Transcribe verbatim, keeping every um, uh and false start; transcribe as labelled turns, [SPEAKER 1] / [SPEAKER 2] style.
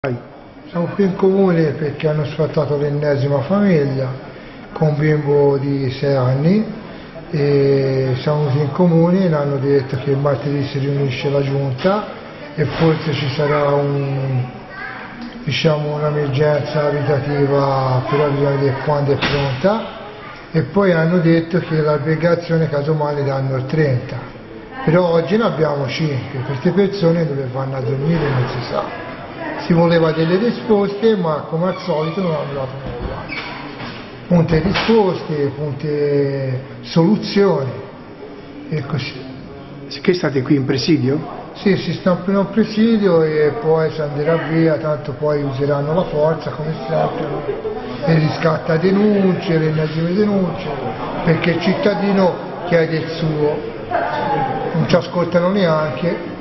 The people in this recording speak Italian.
[SPEAKER 1] Siamo qui in comune perché hanno sfrattato l'ennesima famiglia con un bimbo di sei anni e siamo qui in comune e hanno detto che martedì si riunisce la giunta e forse ci sarà un, diciamo, un'emergenza abitativa, però bisogna vedere quando è pronta, e poi hanno detto che l'albergazione casomai ne danno il trenta, però oggi ne abbiamo cinque, queste persone dove vanno a dormire non si sa. Si voleva delle risposte, ma come al solito non hanno dato nulla. Punte risposte, punte soluzioni e così.
[SPEAKER 2] Che state qui in presidio?
[SPEAKER 1] Sì, si sta in un presidio e poi si andrà via, tanto poi useranno la forza come sempre e riscatta denunce, le ennesime denunce, perché il cittadino chiede il suo, non ci ascoltano neanche.